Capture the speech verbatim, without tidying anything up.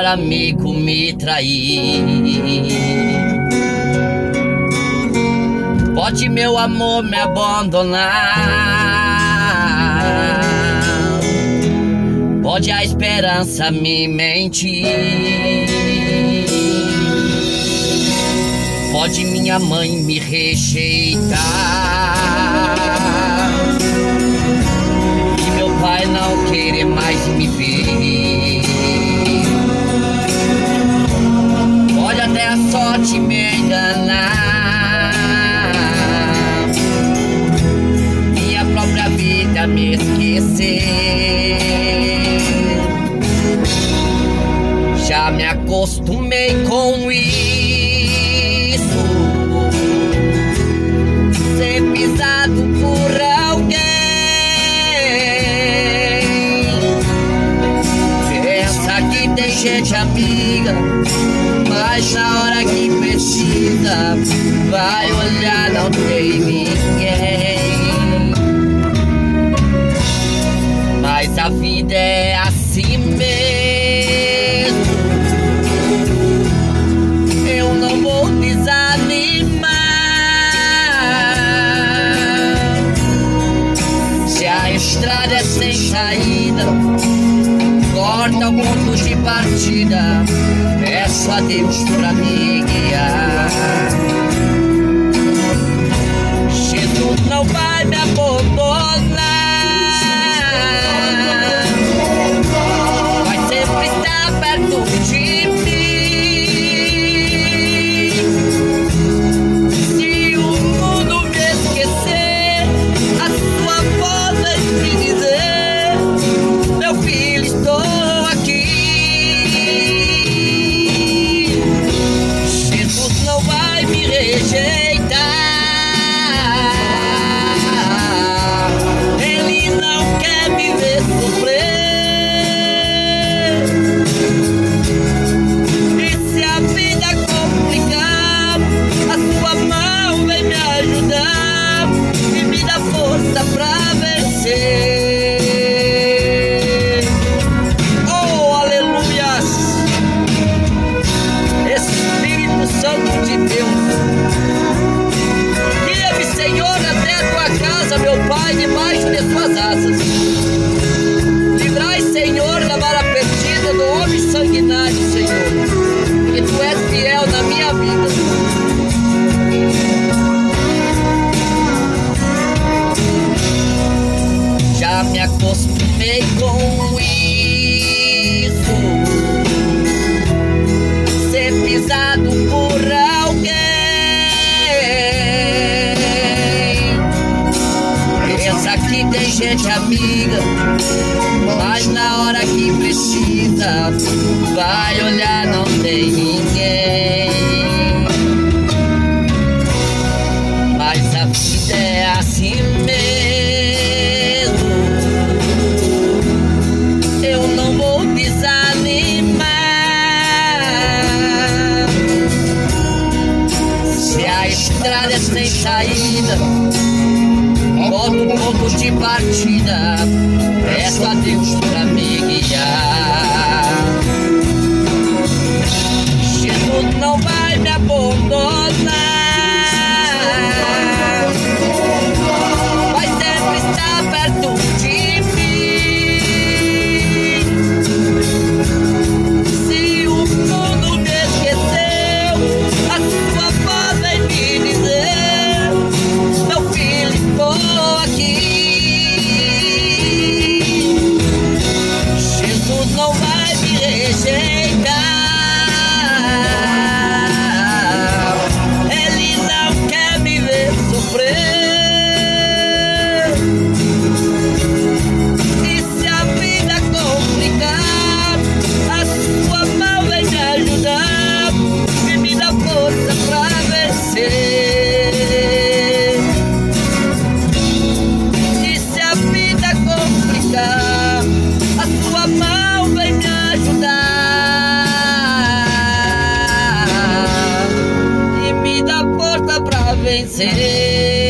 melhor amigo me trair. Pode meu amor me abandonar, pode a esperança me mentir, pode minha mãe me rejeitar e meu pai não querer mais me ver. Pode até a sorte me enganar, minha própria vida me esquecer. Já me acostumei com isso, ser pisado por alguém. Pensa que tem gente amiga, mas na hora que precisa vai olhar, não tem ninguém. Mas a vida é assim mesmo, eu não vou desanimar. Se a estrada é sem saída, corta o ponto de partida, peço a Deus pra me guiar. Jesus não vai me abandonar, vai sempre estar perto de mim. Se o mundo me esquecer, a sua voz vai me dizer: meu filho, estou aqui. Jesus não vai me rejeitar, Ele não quer me ver sofrer. E se a vida complicar, a sua mão vem me ajudar e me dá força pra vencer. Oh, aleluias! Espírito Santo de Deus, guia-me, Senhor, até a tua casa, meu Pai, debaixo de suas asas. Livrai, Senhor, da vara perdida do homem sanguinário, Senhor, que tu és fiel na minha vida. Já me acostumei com isso, ser pisado por alguém. Pensa que tem gente amiga, mas na hora que precisa vai olhar, não tem ninguém. Mas a vida é assim mesmo, eu não vou desanimar. Se a estrada é sem saída, volto o ponto de partida, peço a Deus pra me guiar. Jesus não vai me abandonar, vai sempre estar perto de mim. Se o mundo me esqueceu, a sua voz vem me dizer: meu filho, estou aqui. Jesus não vai me rejeitar, Ele não quer me ver sofrer. E se a vida complicar, a sua mão vem me ajudar e me dá força pra vencer. E se a vida complicar, a sua mão vem me ajudar e me dá força pra vencer.